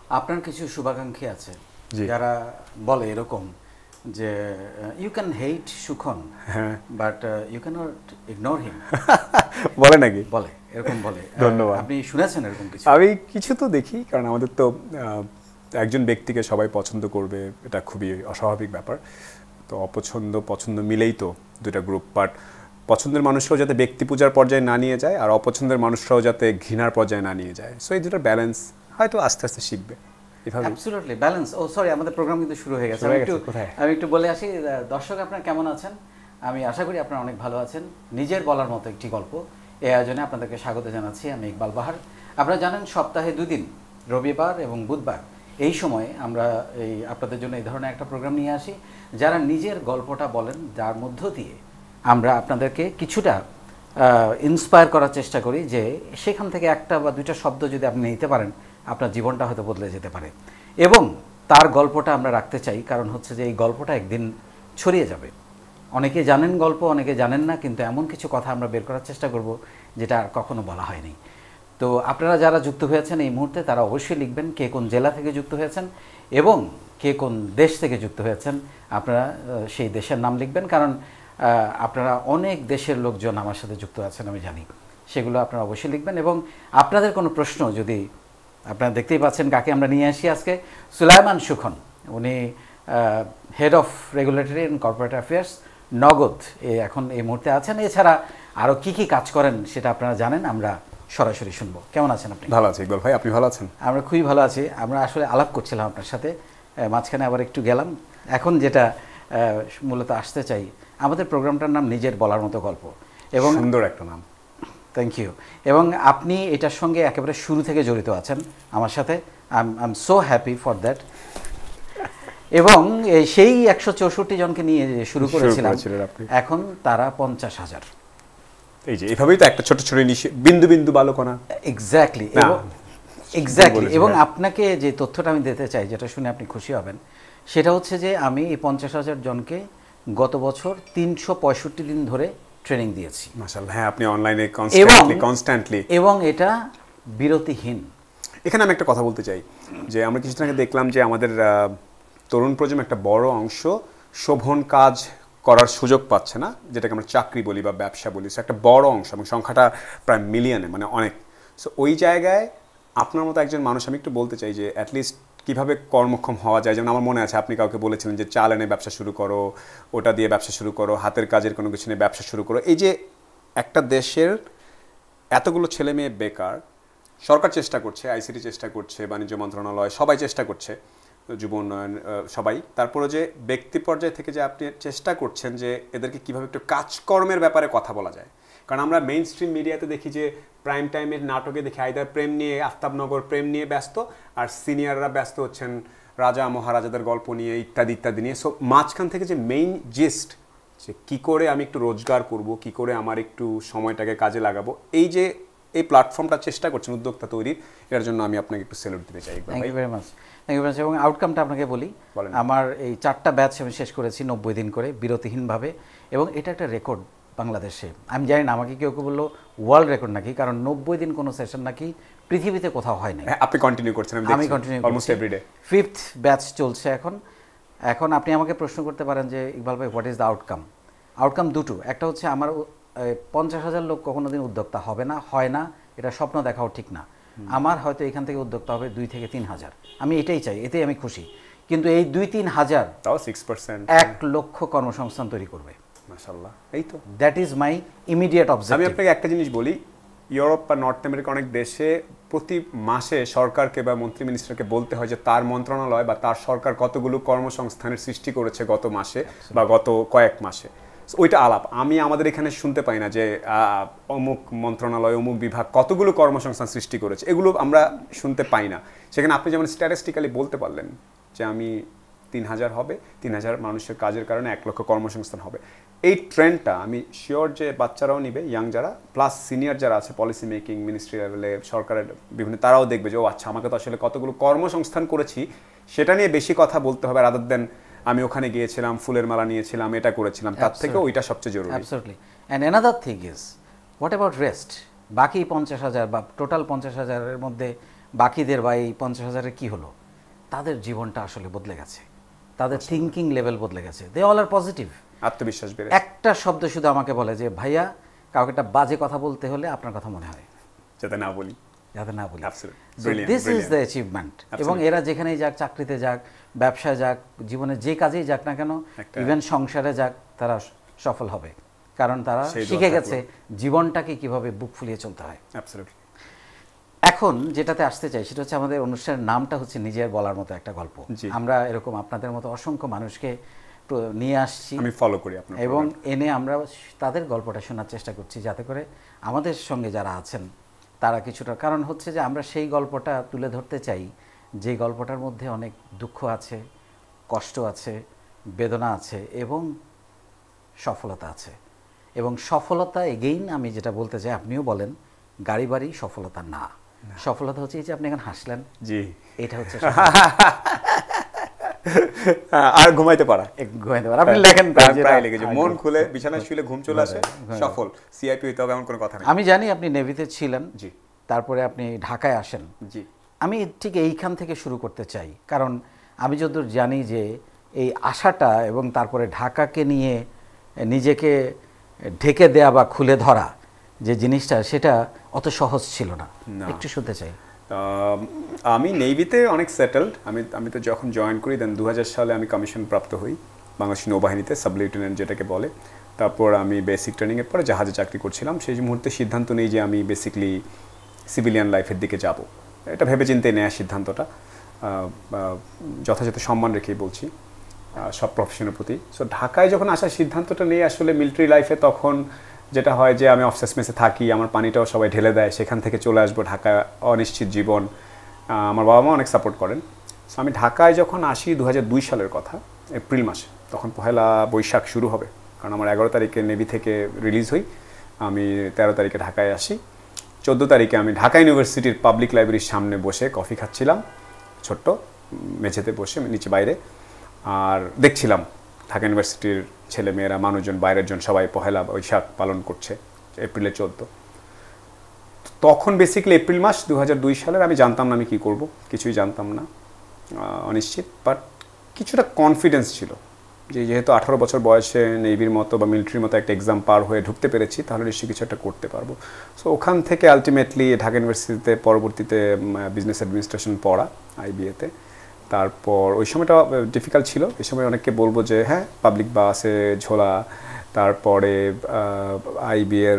আপনার কিছু শুভাকাঙ্ক্ষী আছে যারা বলে এরকম যে you can hate Sukhan but you can not ignore him, বলে নাকি? বলে, এরকম বলে। ধন্যবাদ। আপনি শুনেছেন এরকম কিছু? আমি কিছু তো দেখি, কারণ আমাদের তো একজন ব্যক্তিকে সবাই পছন্দ করবে এটা খুবই অস্বাভাবিক ব্যাপার। তো অপছন্দ পছন্দ মিলেই তো দুটা গ্রুপ। বাট পছন্দের মানুষরাও যাতে ব্যক্তি পূজার পর্যায়ে না নিয়ে যায়, আর অপছন্দের মানুষরাও যাতে ঘৃণার পর্যায়ে না নিয়ে যায়। সো এই দুটো ব্যালেন্স হয়তো আস্তে আস্তে শিখবে। Absolutely balance. ও সরি, আমাদের প্রোগ্রাম কিন্তু শুরু হয়ে গেছে। আমি একটু বলে আসি, দর্শক আপনারা কেমন আছেন? আমি আশা করি আপনারা অনেক ভালো আছেন। নিজের বলার মতো একটি গল্প এই আয়োজনে আপনাদেরকে স্বাগত জানাচ্ছি। আমি ইকবাল বাহার। আপনারা জানেন সপ্তাহে 2 দিন, রবিবার এবং বুধবার, এই সময় আমরা আপনাদের জন্য এই ধরনের একটা প্রোগ্রাম নিয়ে আসি, যারা নিজের গল্পটা বলেন, যার মধ্য দিয়ে আমরা আপনাদেরকে কিছুটা ইন্সপায়ার করার চেষ্টা করি যে সেখান থেকে একটা বা দুইটা শব্দ যদি আপনি নিতে পারেন, আপনার জীবনটা হয়তো বদলে যেতে পারে। এবং তার গল্পটা আমরা রাখতে চাই, কারণ হচ্ছে যে এই গল্পটা একদিন ছড়িয়ে যাবে। অনেকে জানেন গল্প, অনেকে জানেন না, কিন্তু এমন কিছু কথা আমরা বের করার চেষ্টা করব যেটা আর কখনো বলা হয়নি। তো আপনারা যারা যুক্ত হয়েছেন এই মুহূর্তে, তারা অবশ্যই লিখবেন কে কোন জেলা থেকে যুক্ত হয়েছেন এবং কে কোন দেশ থেকে যুক্ত হয়েছেন। আপনারা সেই দেশের নাম লিখবেন, কারণ আপনারা অনেক দেশের লোকজন আমার সাথে যুক্ত আছেন আমি জানি। সেগুলো আপনারা অবশ্যই লিখবেন। এবং আপনাদের কোনো প্রশ্ন যদি, আপনারা দেখতেই পাচ্ছেন কাকে আমরা নিয়ে আসি আজকে, সুলাইমান সুখন। উনি head of regulatory and corporate affairs, Nagad এখন এই মুহূর্তে আছেন। এছাড়া আরও কী কী কাজ করেন সেটা আপনারা জানেন। আমরা সরাসরি শুনবো। কেমন আছেন আপনি? ভালো আছি ইকবাল ভাই, আপনি ভালো আছেন? আমরা খুবই ভালো আছি। আমরা আসলে আলাপ করছিলাম আপনার সাথে, মাঝখানে আবার একটু গেলাম। এখন যেটা মূলত আসতে চাই, আমাদের প্রোগ্রামটার নাম নিজের বলার মতো গল্প, এবং সুন্দর একটা নাম। Thank you. এবং আপনি এটার সঙ্গে একেবারে শুরু থেকে জড়িত আছেন আমার সাথে। I am so happy for that. এবং সেই 164 জনকে নিয়ে শুরু করেছিলাম, এখন তারা 50,000। এই যে এভাবেই তো একটা ছোট ছোট বিন্দু বিন্দু বালকণা। এক্স্যাক্টলি। এবং আপনাকে যে তথ্যটা আমি দিতে চাই, যেটা শুনে আপনি খুশি হবেন, সেটা হচ্ছে যে আমি এই 50,000 জনকে গত বছর 365 দিন ধরে ট্রেনিং দিয়েছি। মাশাআল্লাহ। হ্যাঁ, আপনি অনলাইনে কনস্ট্যান্টলি, এবং এটা বিরতিহীন। এখানে আমি একটা কথা বলতে চাই যে আমরা কিছুদিন আগে দেখলাম যে আমাদের তরুণ প্রজন্ম একটা বড় অংশ শোভন কাজ করার সুযোগ পাচ্ছে না, যেটাকে আমরা চাকরি বলি বা ব্যবসা বলি। সো একটা বড় অংশ, এবং সংখ্যাটা প্রায় মিলিয়নে, মানে অনেক। সো ওই জায়গায় আপনার মতো একজন মানুষ, আমি একটু বলতে চাই যে অ্যাটলিস্ট কীভাবে কর্মক্ষম হওয়া যায়। যেমন আমার মনে আছে আপনি কাউকে বলেছিলেন যে চাল এনে ব্যবসা শুরু করো, ওটা দিয়ে ব্যবসা শুরু করো, হাতের কাজের কোনো কিছু নিয়ে ব্যবসা শুরু করো। এই যে একটা দেশের এতগুলো ছেলে মেয়ে বেকার, সরকার চেষ্টা করছে, আইসিটি চেষ্টা করছে, বাণিজ্য মন্ত্রণালয় সবাই চেষ্টা করছে, যুব উন্নয়ন সবাই। তারপরে যে ব্যক্তি পর্যায় থেকে যে আপনি চেষ্টা করছেন যে এদেরকে কীভাবে একটু কাজকর্মের ব্যাপারে কথা বলা যায়। কারণ আমরা মেইন স্ট্রিম মিডিয়াতে দেখি যে প্রাইম টাইমের নাটকে দেখি আইদার প্রেম নিয়ে, আফতাবনগর প্রেম নিয়ে ব্যস্ত, আর সিনিয়ররা ব্যস্ত হচ্ছেন রাজা মহারাজাদের গল্প নিয়ে, ইত্যাদি ইত্যাদি নিয়ে। সো মাঝখান থেকে যে মেইন জিস্ট, যে কী করে আমি একটু রোজগার করব, কী করে আমার একটু সময়টাকে কাজে লাগাবো, এই যে এই প্ল্যাটফর্মটা চেষ্টা করছেন উদ্যোক্তা তৈরির, এর জন্য আমি আপনাকে একটু স্যালুট দিতে চাই। Thank you very much. এবং আউটকামটা আপনাকে বলি, আমার এই 4টা ব্যাচ আমি শেষ করেছি 90 দিন করে বিরতিহীনভাবে, এবং এটা একটা রেকর্ড বাংলাদেশে। আমি জানি না, আমাকে কেউ বললো ওয়ার্ল্ড রেকর্ড নাকি, কারণ 90 দিন কোনো সেশন নাকি পৃথিবীতে কোথাও হয় না। আপনি কন্টিনিউ করছেন? আমি continue almost everyday. 5th batch চলছে এখন আপনি আমাকে প্রশ্ন করতে পারেন যে ইকবাল ভাই, what is the outcome? Outcome দুটো। একটা হচ্ছে আমার 50,000 লোক কখনো দিন উদ্যোক্তা হবে না, হয় না, এটা স্বপ্ন দেখাও ঠিক না। আমার হয়তো এখান থেকে উদ্যোক্তা হবে 2 থেকে 3 হাজার। আমি এটাই চাই, এতেই আমি খুশি। কিন্তু এই 2-3 হাজার, তাও 6%, 1 লক্ষ কর্মসংস্থান তৈরি করবে। মাশাআল্লাহ। এই তো, that is my immediate objective. আমি আপনাকে একটা জিনিস বলি, ইউরোপ বা নর্থ আমেরিকা অনেক দেশে প্রতি মাসে সরকারকে বা মন্ত্রী মিনিস্টারকে বলতে হয় যে তার মন্ত্রণালয় বা তার সরকার কতগুলো কর্মসংস্থানের সৃষ্টি করেছে গত মাসে বা গত কয়েক মাসে। ওইটা আলাপ আমি আমাদের এখানে শুনতে পাই না যে অমুক মন্ত্রণালয়, অমুক বিভাগ কতগুলো কর্মসংস্থান সৃষ্টি করেছে, এগুলো আমরা শুনতে পাই না। সেখানে আপনি যেমন স্ট্যাটিস্টিক্যালি বলতে পারলেন যে আমি 3,000 হবে, 3,000 মানুষের কাজের কারণে 1 লক্ষ কর্মসংস্থান হবে। এই ট্রেন্ডটা আমি শিওর যে বাচ্চারাও নিবে, ইয়াং যারা, প্লাস সিনিয়র যারা আছে পলিসি মেকিং, মিনিস্ট্রি লেভেলে, সরকারের বিভিন্ন, তারাও দেখবে যে ও আচ্ছা, আমাকে তো আসলে কতগুলো কর্মসংস্থান করেছি সেটা নিয়ে বেশি কথা বলতে হবে, রাদার দেন আমি ওখানে গিয়েছিলাম, ফুলের মালা নিয়েছিলাম, এটা করেছিলাম, তার থেকে ওইটা সবচেয়ে জরুরি। Absolutely. And another thing is, what about rest? বাকি 50,000 বা টোটাল 50,000-এর মধ্যে বাকিদের বা এই 50,000-এর কী হলো, তাদের জীবনটা আসলে বদলে গেছে, তাদের থিঙ্কিং লেভেল বদলে গেছে, দে অল আর পজিটিভ, আত্মবিশ্বাস বেড়ে। একটা শব্দ শুধু আমাকে বলে যে ভাইয়া কাউকে একটা বাজে কথা বলতে হলে আপনার কথা মনে হয়, যাতে না বলি। This is the achievement. এবং এরা যেখানেই যাক, চাকরিতে যাক, ব্যবসায় যাক, জীবনে যে কাজেই যাক না কেন, ইভেন সংসারে যাক, তারা সফল হবে, কারণ তারা শিখে গেছে জীবনটাকে কিভাবে বুক ফুলিয়ে চলতে হয়। এখন যেটাতে আসতে চাই সেটা হচ্ছে আমাদের অনুষ্ঠানের নামটা হচ্ছে নিজের বলার মতো একটা গল্প। আমরা এরকম আপনাদের মতো অসংখ্য মানুষকে নিয়ে আসছি, আমি ফলো করি আপনার, এবং এনে আমরা তাদের গল্পটা শোনার চেষ্টা করছি, যাতে করে আমাদের সঙ্গে যারা আছেন তারা কিছুটা, কারণ হচ্ছে যে আমরা সেই গল্পটা তুলে ধরতে চাই যে গল্পটার মধ্যে অনেক দুঃখ আছে, কষ্ট আছে, বেদনা আছে এবং সফলতা আছে। এবং সফলতা এগেইন আমি যেটা বলতে চাই, আপনিও বলেন, গাড়ি বাড়ি সফলতা না, সফলতা হচ্ছে এই যে আপনি এখন হাসলেন, জি, এটা হচ্ছে আর ঘুমাইতে পারা, আপনি লেখেন প্রায় লেগেছে, মন খুলে বিছানায় শুলে ঘুম চলে আসে, সফল। সিআইপি হইতে হবে এমন কোনো কথা নেই। আমি জানি আপনি নেভিতে ছিলেন, জি, তারপরে আপনি ঢাকায় আসেন, জি। আমি ঠিক এইখান থেকে শুরু করতে চাই, কারণ আমি যতদূর জানি যে এই আশাটা এবং তারপরে ঢাকাকে নিয়ে নিজেকে ঢেকে দেয়া বা খুলে ধরা যে জিনিসটা, সেটা অত সহজ ছিল না, একটু শুনতে চাই। আমি নেভিতে অনেক সেটেলড। আমি তো যখন জয়েন করি দেন 2000 সালে আমি কমিশন প্রাপ্ত হই বাংলাদেশ নৌবাহিনীতে, সাব লেফটেন্যান্ট যেটাকে বলে। তারপর আমি বেসিক ট্রেনিংয়ের পরে জাহাজে চাকরি করছিলাম। সেই মুহূর্তে সিদ্ধান্ত নেই যে আমি বেসিক্যালি সিভিলিয়ান লাইফের দিকে যাব। এটা ভেবে চিন্তে নেওয়া সিদ্ধান্তটা, যথাযথ সম্মান রেখেই বলছি সব প্রফেশনের প্রতি। সো ঢাকায় যখন আসার সিদ্ধান্তটা নিয়ে আসলে মিলিটারি লাইফে তখন যেটা হয় যে আমি অফিসার্স মেসে থাকি, আমার পানিটাও সবাই ঢেলে দেয়, সেখান থেকে চলে আসবো ঢাকায়, অনিশ্চিত জীবন। আমার বাবা মা অনেক সাপোর্ট করেন। সো আমি ঢাকায় যখন আসি 2002 সালের কথা, এপ্রিল মাসে, তখন পহেলা বৈশাখ শুরু হবে, কারণ আমার 11 তারিখে নেভি থেকে রিলিজ হই, আমি 13 তারিখে ঢাকায় আসি। 14 তারিখে আমি ঢাকা ইউনিভার্সিটির পাবলিক লাইব্রেরির সামনে বসে কফি খাচ্ছিলাম, ছোট্ট মেঝেতে বসে নিচে বাইরে, আর দেখছিলাম ঢাকা ইউনিভার্সিটির ছেলে মেয়েরা, মানুষজন, বাইরের জন সবাই পহেলা বৈশাখ পালন করছে, এপ্রিলে 14। তখন বেসিক্যালি এপ্রিল মাস 2002 সালের, আমি জানতাম না আমি কী করব, কিছুই জানতাম না, অনিশ্চিত। বাট কিছুটা কনফিডেন্স ছিল যে যেহেতু 18 বছর বয়সে নেভির মতো বা মিলিটারির মতো একটা এক্সাম পার হয়ে ঢুকতে পেরেছি, তাহলে নিশ্চয়ই কিছু একটা করতে পারবো। সো ওখান থেকে আলটিমেটলি ঢাকা ইউনিভার্সিটিতে পরবর্তীতে বিজনেস অ্যাডমিনিস্ট্রেশন পড়া, আইবিএতে। তারপর ওই সময়টা ডিফিকাল্ট ছিল, এই সময় অনেককে বলবো যে হ্যাঁ, পাবলিক বাসে ঝোলা, তারপরে আইবিএর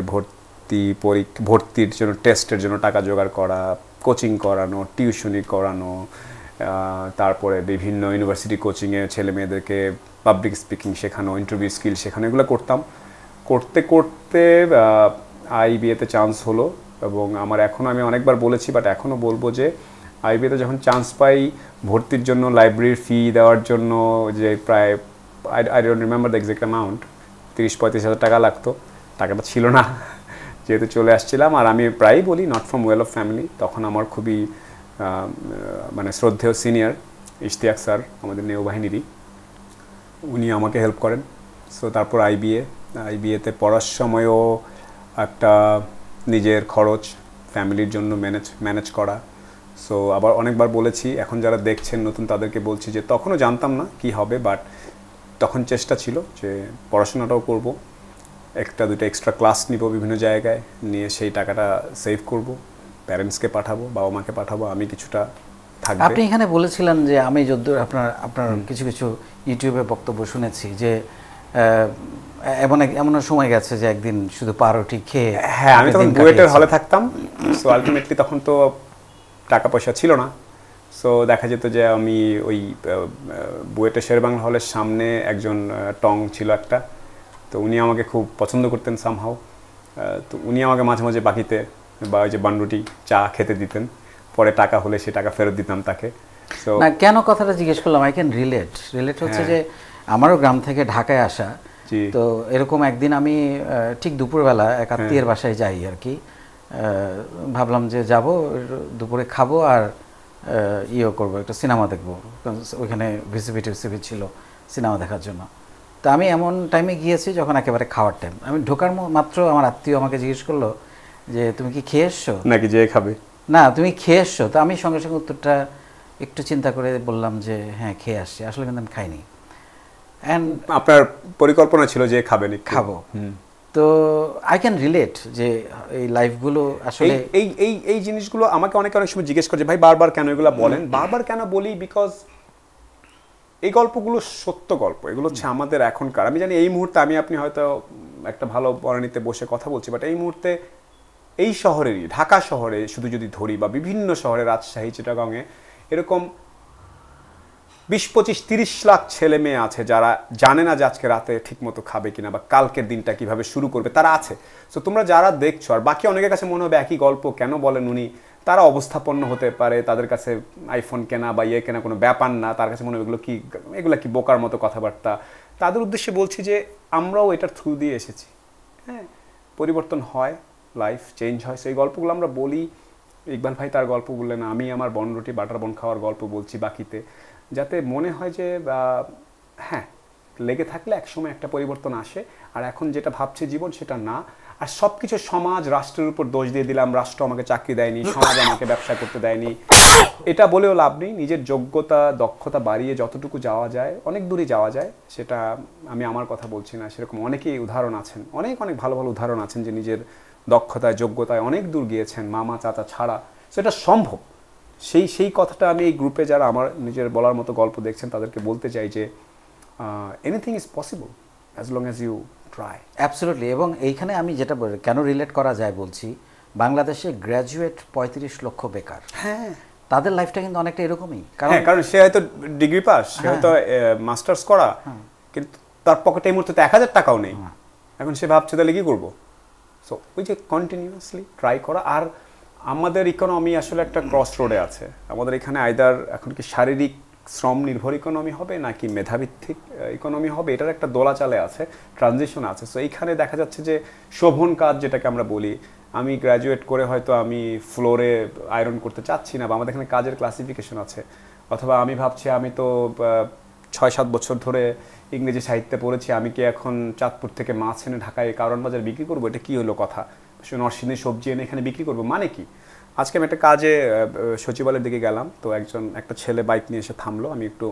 ভর্তির জন্য, টেস্টের জন্য টাকা জোগাড় করা, কোচিং করানো, টিউশনি করানো, তারপরে বিভিন্ন ইউনিভার্সিটি কোচিংয়ে ছেলে মেয়েদেরকে পাবলিক স্পিকিং শেখানো, ইন্টারভিউ স্কিল শেখানো, এগুলো করতাম। করতে করতে আইবিএতে চান্স হলো, এবং আমার এখনও, আমি অনেকবার বলেছি বাট এখনও বলবো যে আইবিএতে যখন চান্স পাই, ভর্তির জন্য লাইব্রেরির ফি দেওয়ার জন্য যে প্রায়, I don't remember the exact amount, 30-35 হাজার টাকা লাগতো। টাকাটা ছিল না, যেহেতু চলে আসছিলাম। আর আমি প্রায়ই বলি, not from well off family. তখন আমার খুবই মানে শ্রদ্ধেয় সিনিয়র ইশতিয়াক স্যার, আমাদের নৌবাহিনীরই, উনি আমাকে হেল্প করেন। সো তারপর আইবিএতে পড়ার সময়ও একটা নিজের খরচ ফ্যামিলির জন্য ম্যানেজ করা। সো আবার অনেকবার বলেছি, এখন যারা দেখছেন নতুন তাদেরকে বলছি যে তখনও জানতাম না কি হবে, বাট তখন চেষ্টা ছিল যে পড়াশোনাটাও করব, একটা দুটো এক্সট্রা ক্লাস নিব বিভিন্ন জায়গায়, নিয়ে সেই টাকাটা সেভ করব, প্যারেন্টসকে পাঠাবো, বাবা মাকে পাঠাবো, আমি কিছুটা থাকবে। আপনি এখানে বলেছিলেন যে আমি যদ্দূর আপনার কিছু কিছু ইউটিউবে বক্তব্য শুনেছি যে এমন সময় গেছে যে একদিন শুধু পাউরুটি খেয়ে, হ্যাঁ, আমি তখন বুয়েটের হলে থাকতাম। সো আলটিমেটলি তখন তো টাকা পয়সা ছিল না। সো দেখা যেত যে আমি ওই বুয়েটের শেরেবাংলা হলের সামনে একজন টং ছিল একটা, তো উনি আমাকে খুব পছন্দ করতেন সামহাও। তো উনি আমাকে মাঝে মাঝে বাকিতে বা ওই যে বানরুটি চা খেতে দিতেন, পরে টাকা হলে সে টাকা ফেরত দিতাম তাকে। সো না, কেন কথাটা জিজ্ঞেস করলাম, আই ক্যান রিলেট হচ্ছে যে আমারও গ্রাম থেকে ঢাকায় আসা, তো এরকম একদিন আমি ঠিক দুপুরবেলা এক আত্মীয়ের বাসায় যাই আর কি, ভাবলাম যে যাব, দুপুরে খাবো আর ইয়ে করবো, একটা সিনেমা দেখবো, ওইখানে ভিসিভি ছিল সিনেমা দেখার জন্য। তো আমি এমন টাইমে গিয়েছি যখন একেবারে খাওয়ার টাইম, আমি ঢোকার মাত্র আমার আত্মীয় আমাকে জিজ্ঞেস করলো যে তুমি কি খেয়ে এসছো নাকি যেয়ে খাবে। না তুমি খেয়ে এসছো, তো আমি সঙ্গে সঙ্গে উত্তরটা একটু চিন্তা করে বললাম যে হ্যাঁ খেয়ে আসছি, আসলে কিন্তু আমি খাইনি। অ্যান্ড আপনার পরিকল্পনা ছিল যে খাবেন, খাবো। তো আই ক্যান রিলেট যে এই লাইফগুলো আসলে এই জিনিসগুলো আমাকে অনেক সময় জিজ্ঞেস করে ভাই বারবার কেন এগুলো বলেন। বারবার কেন বলি, বিকজ এই গল্পগুলো সত্য গল্প, এগুলো হচ্ছে আমাদের এখনকার। আমি জানি এই মুহূর্তে আমি আপনি হয়তো একটা ভালো বনানীতে বসে কথা বলছি, বাট এই মুহূর্তে এই শহরেরই, ঢাকা শহরে শুধু যদি ধরি বা বিভিন্ন শহরে, রাজশাহী, চিটাগাংয়ে এরকম 20-25-30 লাখ ছেলে মেয়ে আছে যারা জানে না যে আজকে রাতে ঠিকমতো খাবে কিনা বা কালকের দিনটা কিভাবে শুরু করবে, তারা আছে। সো তোমরা যারা দেখছো, আর বাকি অনেকের কাছে মনে হবে একই গল্প কেন বলেন উনি, তারা অবস্থাপন্ন হতে পারে, তাদের কাছে আইফোন কেনা বা ইয়ে কেনা কোনো ব্যাপার না, তার কাছে মনে হবে এগুলো কি বোকার মতো কথাবার্তা। তাদের উদ্দেশ্যে বলছি যে আমরাও এটার থ্রু দিয়ে এসেছি। হ্যাঁ, পরিবর্তন হয়, লাইফ চেঞ্জ হয়, সেই গল্পগুলো আমরা বলি। ইকবাল ভাই তার গল্প বললেন, আমি আমার বন রুটি বাটার বন খাওয়ার গল্প বলছি বাকিতে, যাতে মনে হয় যে হ্যাঁ লেগে থাকলে একসময় একটা পরিবর্তন আসে। আর এখন যেটা ভাবছে জীবন সেটা না। আর সব কিছু সমাজ রাষ্ট্রের উপর দোষ দিয়ে দিলাম, রাষ্ট্র আমাকে চাকরি দেয়নি, সমাজ আমাকে ব্যবসা করতে দেয়নি, এটা বলেও লাভ নেই। নিজের যোগ্যতা দক্ষতা বাড়িয়ে যতটুকু যাওয়া যায়, অনেক দূরই যাওয়া যায়। সেটা আমি আমার কথা বলছি না, সেরকম অনেকেই উদাহরণ আছেন, অনেক ভালো ভালো উদাহরণ আছেন যে নিজের দক্ষতায় যোগ্যতায় অনেক দূর গিয়েছেন, মামা চাচা ছাড়া। সেটা সম্ভব। সেই কথাটা আমি এই গ্রুপে যারা আমার নিজের বলার মতো গল্প দেখছেন তাদেরকে বলতে চাই যে anything is possible as long as you try. Absolutely. এবং এইখানে আমি যেটা কেন রিলেট করা যায় বলছি, বাংলাদেশে গ্র্যাজুয়েট 35 লক্ষ বেকার। হ্যাঁ, তাদের লাইফটা কিন্তু অনেকটা এরকমই। কারণ সে হয়তো ডিগ্রি পাস, সে হয়তো মাস্টার্স করা, কিন্তু তার পকেটে এই মুহূর্তে 1000 টাকাও নেই। এখন সে ভাবছে তাহলে কি করবো। সো ওই যে কন্টিনিউয়াসলি ট্রাই করা। আর আমাদের ইকোনমি আসলে একটা ক্রস রোডে আছে। আমাদের এখানে আইদার এখন কি শারীরিক শ্রম নির্ভর ইকোনমি হবে নাকি মেধাভিত্তিক ইকোনমি হবে, এটার একটা দোলাচালে আছে, ট্রানজিশন আছে। সো এইখানে দেখা যাচ্ছে যে শোভন কাজ যেটাকে আমরা বলি, আমি গ্র্যাজুয়েট করে হয়তো আমি ফ্লোরে আয়রন করতে চাচ্ছি না, বা আমাদের এখানে কাজের ক্লাসিফিকেশন আছে। অথবা আমি ভাবছি আমি তো 6-7 বছর ধরে ইংরেজি সাহিত্যে পড়েছি, আমি কি এখন চাঁদপুর থেকে মাছ এনে ঢাকায় কারণ বাজার বিক্রি করবো? এটা কি হলো কথা? নরসিংদীর সবজি এনে এখানে বিক্রি করবো মানে কি? আজকে আমি একটা কাজে সচিবালয়ের দিকে গেলাম, তো একটা ছেলে বাইক নিয়ে এসে থামলো। আমি একটু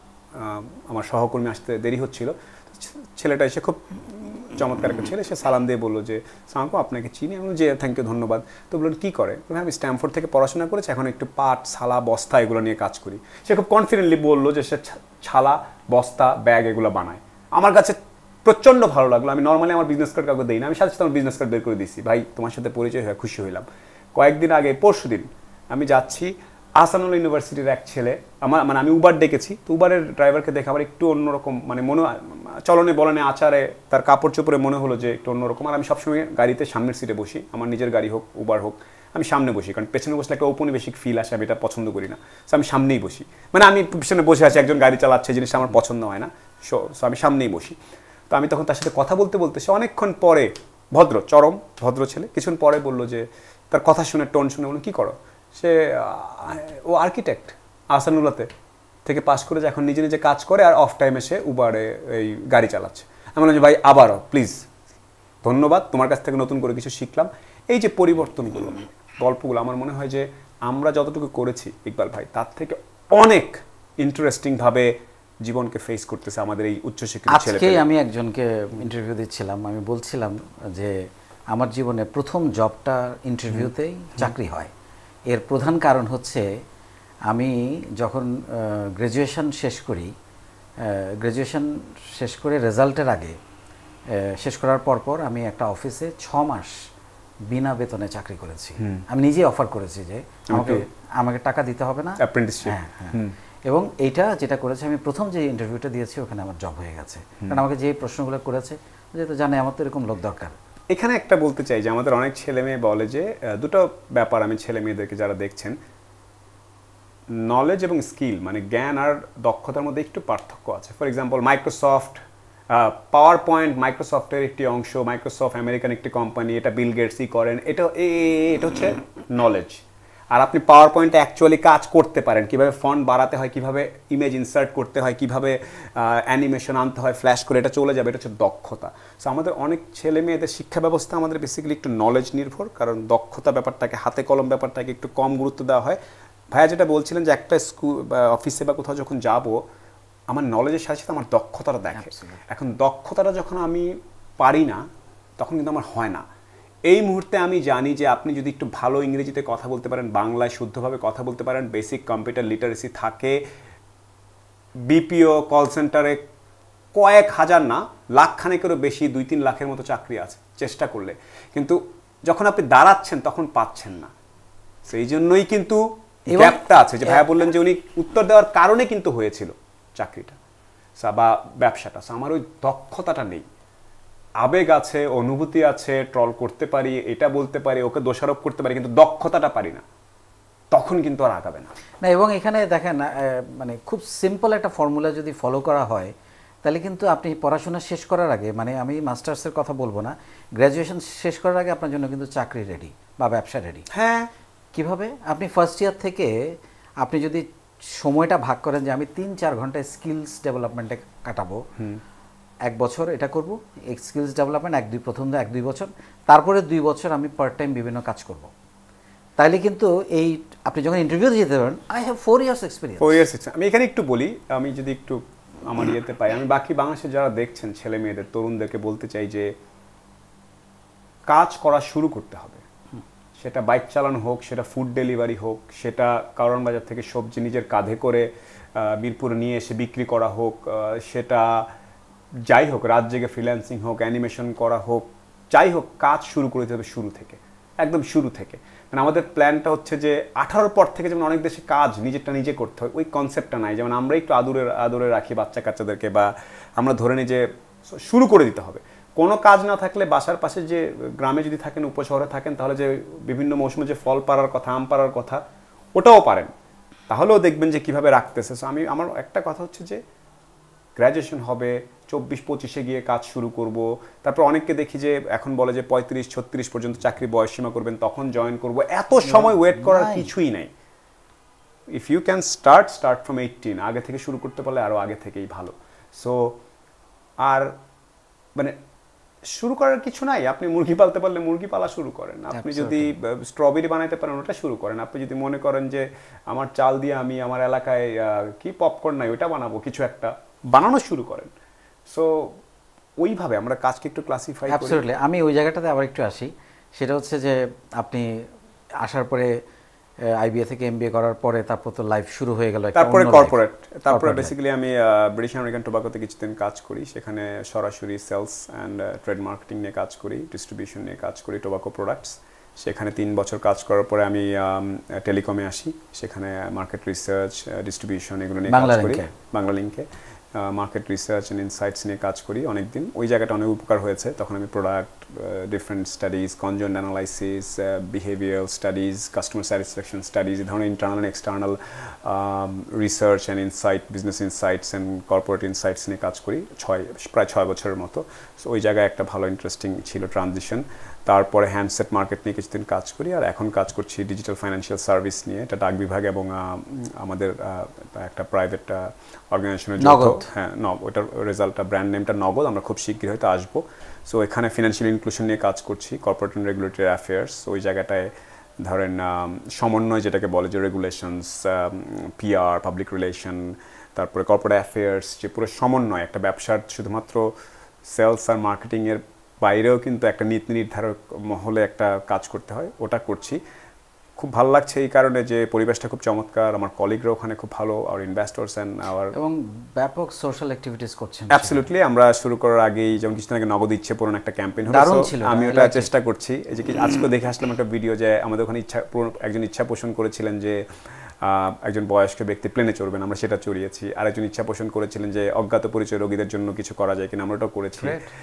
আমার সহকর্মী আসতে দেরি হচ্ছিল, ছেলেটা এসে খুব চমৎকার একটা ছেলে, সে সালাম দিয়ে বললো যে সালামু, আপনাকে চিনি। আমি যে থ্যাংক ইউ, ধন্যবাদ। তো বললেন কী করে? আমি স্ট্যামফোর্ড থেকে পড়াশোনা করেছি, এখন একটু পাট, ছালা, বস্তা এগুলো নিয়ে কাজ করি। সে খুব কনফিডেন্টলি বললো যে সে ছালা, বস্তা, ব্যাগ এগুলো বানায়। আমার কাছে প্রচণ্ড ভালো লাগলো। আমি নর্মালি আমার বিজনেস কার্ড কাউকে দিই না, আমি সাথে সাথে আমার বিজনেস কার্ড বের করে দিচ্ছি, ভাই তোমার সাথে পরিচয় হয়ে খুশি হইলাম। কয়েকদিন আগে, পরশুদিন আমি যাচ্ছি, আহসানুল ইউনিভার্সিটির এক ছেলে, আমি উবার ডেকেছি, তো উবারের ড্রাইভারকে দেখে আমার একটু অন্যরকম চলনে বলনে আচারে, তার কাপড় চোপড়ে মনে হলো যে একটু অন্যরকম। আর আমি সবসময় গাড়িতে সামনের সিটে বসি, আমার নিজের গাড়ি হোক উবার হোক, আমি সামনে বসি, কারণ পেছনে বসলে একটা ঔপনিবেশিক ফিল আসে, আমি এটা পছন্দ করি না। সো আমি সামনেই বসি, আমি পেছনে বসে আছি, একজন গাড়ি চালাচ্ছে, জিনিসটা আমার পছন্দ হয় না। সো আমি সামনেই বসি। তো আমি তখন তার সাথে কথা বলতে বলতে, সে অনেকক্ষণ পরে, চরম ভদ্র ছেলে, কিছুক্ষণ পরে বললো যে, তার কথা শুনে, টোন শুনে বলুন কী করো? ও আর্কিটেক্ট, আহসানুল্লাতে থেকে পাস করে, এখন নিজে নিজে কাজ করে, আর অফ টাইমে সে উবারে এই গাড়ি চালাচ্ছে। আমি বললাম যে ভাই আবারও প্লিজ ধন্যবাদ, তোমার কাছ থেকে নতুন করে কিছু শিখলাম। এই যে পরিবর্তনগুলো, গল্পগুলো, আমার মনে হয় যে আমরা যতটুকু করেছি ইকবাল ভাই, তার থেকে অনেক ইন্টারেস্টিংভাবে জীবনকে ফেস করতেছে আমাদের এই উচ্চশিক্ষিত ছেলে। আজকেই আমি একজনকে ইন্টারভিউ দিচ্ছিলাম, আমি বলছিলাম যে আমার জীবনে প্রথম জবটা ইন্টারভিউতেই চাকরি হয়। এর প্রধান কারণ হচ্ছে, আমি যখন গ্র্যাজুয়েশন শেষ করে রেজাল্টের আগে, শেষ করার পরপর আমি একটা অফিসে 6 মাস বিনা বেতনে চাকরি করেছি। আমি নিজেই অফার করেছি যে আমাকে টাকা দিতে হবে না, অ্যাপ্রেন্টিসশিপ। হ্যাঁ। এবং এইটা যেটা করেছে, আমি প্রথম যে ইন্টারভিউটা দিয়েছি ওখানে আমার জব হয়ে গেছে, কারণ আমাকে যে প্রশ্নগুলো করেছে, যেহেতু জানে আমার তো এরকম লোক দরকার। এখানে একটা বলতে চাই যে আমাদের অনেক ছেলে মেয়ে বলে যে, দুটো ব্যাপার আমি ছেলে মেয়েদেরকে যারা দেখছেন, নলেজ এবং স্কিল, মানে জ্ঞান আর দক্ষতার মধ্যে একটু পার্থক্য আছে। For example Microsoft, PowerPoint মাইক্রোসফটের একটি অংশ, মাইক্রোসফট আমেরিকান একটি কোম্পানি, এটা বিল গেটসই করেন, এটা হচ্ছে নলেজ। আর আপনি পাওয়ার পয়েন্টে অ্যাকচুয়ালি কাজ করতে পারেন, কিভাবে ফন্ট বাড়াতে হয়, কিভাবে ইমেজ ইনসার্ট করতে হয়, কিভাবে অ্যানিমেশন আনতে হয়, ফ্ল্যাশ করে এটা চলে যাবে, এটা হচ্ছে দক্ষতা। সো আমাদের অনেক ছেলে মেয়েদের শিক্ষা ব্যবস্থা আমাদের বেসিক্যালি একটু নলেজ নির্ভর, কারণ দক্ষতা ব্যাপারটাকে, হাতে কলম ব্যাপারটাকে একটু কম গুরুত্ব দেওয়া হয়। ভাইয়া যেটা বলছিলেন যে একটা স্কুল বা অফিসে বা কোথাও যখন যাব, আমার নলেজের সাথে সাথে আমার দক্ষতাটা দেখে। এখন দক্ষতাটা যখন আমি পারি না, তখন কিন্তু আমার হয় না। এই মুহূর্তে আমি জানি যে আপনি যদি একটু ভালো ইংরেজিতে কথা বলতে পারেন, বাংলায় শুদ্ধভাবে কথা বলতে পারেন, বেসিক কম্পিউটার লিটারেসি থাকে, বিপিও কল সেন্টারে কয়েক হাজার না লাখখানেকেরও বেশি, 2-3 লাখের মতো চাকরি আছে চেষ্টা করলে, কিন্তু যখন আপনি দাঁড়াচ্ছেন তখন পাচ্ছেন না। সেই জন্যই কিন্তু গ্যাপটা আছে, যে ভাইয়া বললেন যে উনি উত্তর দেওয়ার কারণে কিন্তু হয়েছিল চাকরিটা বা ব্যবসাটা। আমার ওই দক্ষতাটা নেই, আবেগ আছে, অনুভূতি আছে, ট্রল করতে পারি, এটা বলতে পারি, ওকে দোষারোপ করতে পারি, কিন্তু দক্ষতাটা পারি না, তখন কিন্তু আর আগাবে না। এবং এখানে দেখেন মানে খুব সিম্পল একটা ফর্মুলা যদি ফলো করা হয়, তাহলে কিন্তু আপনি পড়াশোনা শেষ করার আগে, মানে আমি মাস্টার্সের কথা বলবো না, গ্র্যাজুয়েশন শেষ করার আগে আপনার জন্য কিন্তু চাকরি রেডি বা ব্যবসা রেডি। হ্যাঁ, কিভাবে? আপনি ফার্স্ট ইয়ার থেকে আপনি যদি সময়টা ভাগ করেন যে আমি 3-4 ঘন্টা স্কিলস ডেভেলপমেন্টে কাটাবো, 1 বছর এটা করব স্কিলস ডেভেলপমেন্ট, প্রথম 1-2 বছর, তারপরে 2 বছর আমি পার্ট টাইম বিভিন্ন কাজ করব, তাইলে কিন্তু এই আপনি যখন ইন্টারভিউ দিতে পারেন, I have 4 years experience. 4 years. আমি এখানে একটু বলি, আমি যদি একটু আমার ইয়েতে পাই, আমি বাকি বাংলাদেশে যারা দেখছেন ছেলে মেয়েদের, তরুণদেরকে বলতে চাই যে কাজ করা শুরু করতে হবে। সেটা বাইক চালানো হোক, সেটা ফুড ডেলিভারি হোক, সেটা কারণ বাজার থেকে সবজি নিজের কাঁধে করে মিরপুরে নিয়ে এসে বিক্রি করা হোক, সেটা যাই হোক, রাত জেগে ফ্রিল্যান্সিং হোক, অ্যানিমেশন করা হোক, যাই হোক, কাজ শুরু করে দিতে হবে শুরু থেকে, একদম শুরু থেকে। মানে আমাদের প্ল্যানটা হচ্ছে যে 18 পর থেকে যেমন অনেক দেশে কাজ নিজেরটা নিজে করতে হয়, ওই কনসেপ্টটা নাই। যেমন আমরা একটু আদরে রাখি বাচ্চা কাচ্চাদেরকে, বা আমরা ধরে নিই যে শুরু করে দিতে হবে। কোনো কাজ না থাকলে বাসার পাশে যে গ্রামে যদি থাকেন, উপশহরে থাকেন, তাহলে যে বিভিন্ন মৌসুমে যে ফল পাড়ার কথা, আম পাড়ার কথা, ওটাও পারেন, তাহলেও দেখবেন যে কিভাবে রাখতেছে। সো আমার একটা কথা হচ্ছে যে গ্র্যাজুয়েশন হবে, 24-25-এ গিয়ে কাজ শুরু করব। তারপর অনেককে দেখি যে এখন বলে যে 35-36 পর্যন্ত চাকরি বয়সসীমা করবেন, তখন জয়েন করব। এত সময় ওয়েট করার কিছুই নাই। If you can start from 18, আগে থেকে শুরু করতে পারলে আরও আগে থেকেই ভালো। সো আর মানে শুরু করার কিছু নাই, আপনি মুরগি পালতে পারলে মুরগি পালা শুরু করেন, আপনি যদি স্ট্রবেরি বানাইতে পারেন ওটা শুরু করেন, আপনি যদি মনে করেন যে আমার চাল দিয়ে আমি আমার এলাকায় কি পপকর্ন নাই ওইটা বানাবো, কিছু একটা বানানো শুরু করেন। সো ওইভাবে আমরা কাজকে একটু ক্লাসিফাই করি। অ্যাবসলিউটলি। আমি ওই জায়গাটাতে আবার একটু আসি, সেটা হচ্ছে যে আপনি আসার পরে আইবিএ থেকে এমবিএ করার পরে তারপর তো লাইফ শুরু হয়ে গেল, তারপরে কর্পোরেট, তারপরে বেসিক্যালি আমি ব্রিটিশ আমেরিকান টোবাকোতে কিছুদিন কাজ করি, সেখানে সরাসরি সেলস অ্যান্ড ট্রেড মার্কেটিং নিয়ে কাজ করি, ডিস্ট্রিবিউশন নিয়ে কাজ করি, টোবাকো প্রোডাক্টস। সেখানে 3 বছর কাজ করার পরে আমি টেলিকমে আসি, সেখানে মার্কেট রিসার্চ, ডিস্ট্রিবিউশন এগুলো নিয়ে কাজ করি, বাংলা লিঙ্কে মার্কেট রিসার্চ অ্যান্ড ইনসাইটস নিয়ে কাজ করি অনেকদিন। ওই জায়গাটা অনেক উপকার হয়েছে। তখন আমি product, different studies, conjoint analysis, behavioural studies, customer satisfaction studies, এই ধরনের internal and external research and insight, business insights and corporate insights নিয়ে কাজ করি প্রায় 6 বছরের মতো। সো ওই জায়গায় একটা ভালো ইন্টারেস্টিং ছিল ট্রানজিশন। তারপরে হ্যান্ডসেট মার্কেট নিয়ে কিছুদিন কাজ করি, আর এখন কাজ করছি ডিজিটাল ফাইন্যান্সিয়াল সার্ভিস নিয়ে। এটা ডাক বিভাগ এবং আমাদের একটা প্রাইভেট অর্গানাইজেশনের যৌথ। হ্যাঁ, ওটার রেজাল্টটা, ব্র্যান্ড নেমটা নগদ। আমরা খুব শীঘ্রই হয়তো আসবো। সো এখানে ফিনান্সিয়াল ইনক্লুশন নিয়ে কাজ করছি, কর্পোরেট অ্যান্ড রেগুলেটরি অ্যাফেয়ার্স। ওই জায়গাটায় ধরেন সমন্বয় যেটাকে বলে, যে রেগুলেশনস, পিআর, পাবলিক রিলেশন, তারপরে কর্পোরেট অ্যাফেয়ার্স, যে পুরো সমন্বয় একটা ব্যবসার শুধুমাত্র সেলস আর মার্কেটিংয়ের বাইরেও কিন্তু একটা নীতি নির্ধারক মহলে একটা কাজ করতে হয়, ওটা করছি। খুব ভালো লাগছে এই কারণে যে পরিবেশটা খুব চমৎকার, আমার কলিগরা ওখানে খুব ভালো, আর ইনভেস্টর্স এন্ড আওয়ার, এবং ব্যাপক সোশ্যাল অ্যাক্টিভিটিস করছেন। অ্যাবসলিউটলি। আমরা শুরু করার আগেই যেমন কিছুদিন আগে নগদ ইচ্ছে পূরণ একটা ক্যাম্পেইন হলো, আমি ওটা চেষ্টা করছি। এই যে আজকে দেখে আসলাম একটা ভিডিও, যে আমাদের ওখানে একজন ইচ্ছা পোষণ করেছিলেন যে একজন বয়স্ক ব্যক্তি প্লেনে চড়বেন, আমরা সেটা চড়িয়েছি। আরেকজন ইচ্ছা পোষণ করেছিলেন যে অজ্ঞাত পরিচয় রোগীদের জন্য কিছু করা যায় কিনা, আমরা ওটাও করেছি।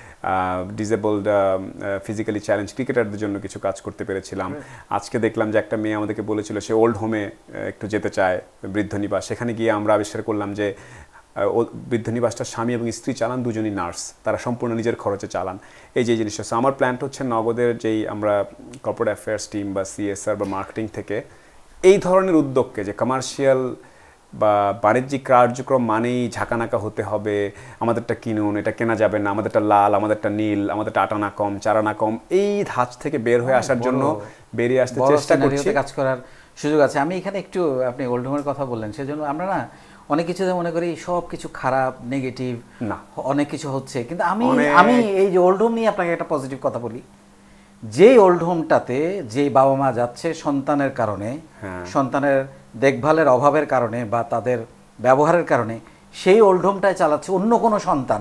ডিসেবলড, ফিজিক্যালি চ্যালেঞ্জ ক্রিকেটারদের জন্য কিছু কাজ করতে পেরেছিলাম। আজকে দেখলাম যে একটা মেয়ে আমাদেরকে বলেছিল সে ওল্ড হোমে একটু যেতে চায়, বৃদ্ধ নিবাস। সেখানে গিয়ে আমরা আবিষ্কার করলাম যে বৃদ্ধ নিবাসটা স্বামী এবং স্ত্রী চালান, দুজনই নার্স, তারা সম্পূর্ণ নিজের খরচে চালান। এই যে জিনিসটা, আমার প্ল্যানটা হচ্ছে নগদের যেই আমরা কর্পোরেট অ্যাফেয়ার্স টিম বা সিএসআর বা মার্কেটিং থেকে এই ধরনের উদ্যোগকে, যে কমার্শিয়াল বা বাণিজ্যিক কার্যক্রম মানেই ঝাঁকানাকা হতে হবে, আমাদেরটা কিনুন, এটা কেনা যাবে না, আমাদেরটা লাল, আমাদেরটা নীল, আমাদেরটা আটানা কম, চারানা কম, এই ধাঁচ থেকে বের হয়ে আসার জন্য বেরিয়ে আসতে চেষ্টা করছি, কাজ করার সুযোগ আছে। আমি এখানে একটু, আপনি ওল্ড হোমের কথা বললেন, সেজন্য আমরা না অনেক কিছুতে মনে করি সব কিছু খারাপ, নেগেটিভ, না অনেক কিছু হচ্ছে, কিন্তু আমি এই যে ওল্ড হোম নিয়ে আপনাকে একটা পজিটিভ কথা বলি। যেই ওল্ড হোমটাতে যে বাবা মা যাচ্ছে সন্তানের কারণে, সন্তানের দেখভালের অভাবের কারণে বা তাদের ব্যবহারের কারণে, সেই ওল্ড হোমটায় চালাচ্ছে অন্য কোনো সন্তান,